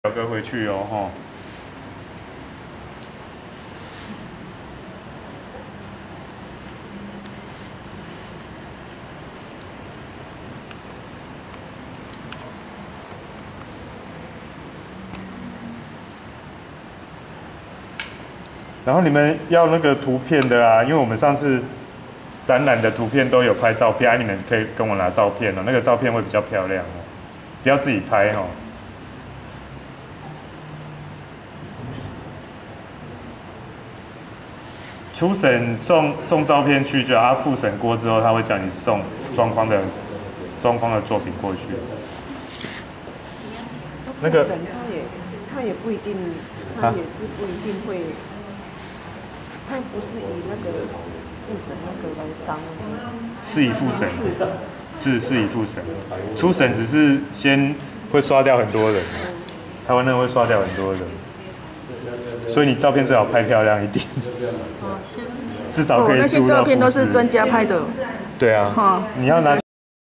表哥回去哦，吼。然后你们要那个图片的啊，因为我们上次展览的图片都有拍照片，你们可以跟我拿照片哦，那个照片会比较漂亮哦，不要自己拍哦。初审送照片去就好，他复审过之后，他会叫你送装框的作品过去。那个他也不一定，他也是不一定会，他不是以那个复审那个来当。 是以复审，是以复审，初审只是先会刷掉很多人，台湾人会刷掉很多人，所以你照片最好拍漂亮一点。至少可以那些照片都是专家拍的。 对啊，你要拿